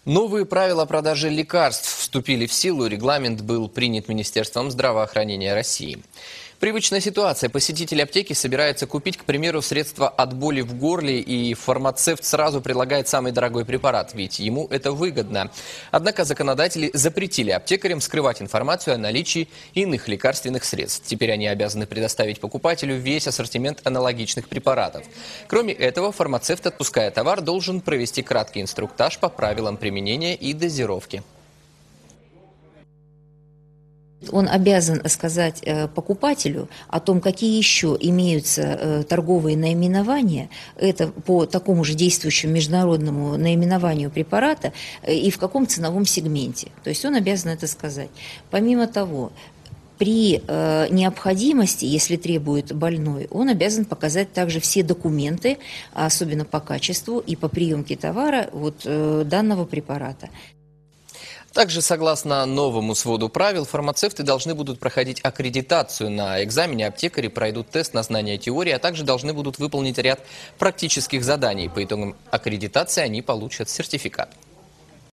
Новые правила продажи лекарств вступили в силу. Регламент был принят Министерством здравоохранения России. Привычная ситуация. Посетитель аптеки собирается купить, к примеру, средства от боли в горле, и фармацевт сразу предлагает самый дорогой препарат, ведь ему это выгодно. Однако законодатели запретили аптекарям скрывать информацию о наличии иных лекарственных средств. Теперь они обязаны предоставить покупателю весь ассортимент аналогичных препаратов. Кроме этого, фармацевт, отпуская товар, должен провести краткий инструктаж по правилам применения и дозировки. Он обязан сказать покупателю о том, какие еще имеются торговые наименования, это по такому же действующему международному наименованию препарата и в каком ценовом сегменте. То есть он обязан это сказать. Помимо того, при необходимости, если требует больной, он обязан показать также все документы, особенно по качеству и по приемке товара данного препарата. Также, согласно новому своду правил, фармацевты должны будут проходить аккредитацию. На экзамене аптекари пройдут тест на знание теории, а также должны будут выполнить ряд практических заданий. По итогам аккредитации они получат сертификат.